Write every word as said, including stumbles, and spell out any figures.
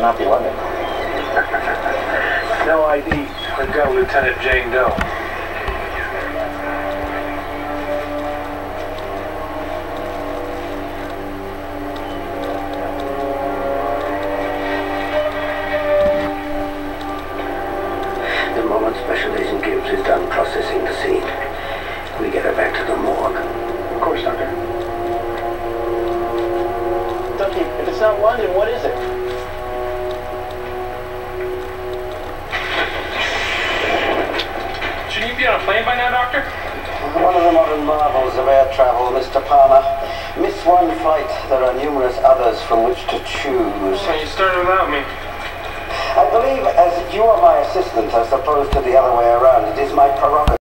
not be London. No I D. We've got Lieutenant Jane Doe. The moment Special Agent Gibbs is done processing the scene, we get her back to the morgue. Of course, Doctor. Ducky, if it's not London, what is it? Shouldn't you be on a plane by now, Doctor? One of the modern marvels of air travel, Mister Palmer. Miss one flight, there are numerous others from which to choose. Well, you started without me. I believe, as you are my assistant as opposed to the other way around, it is my prerogative.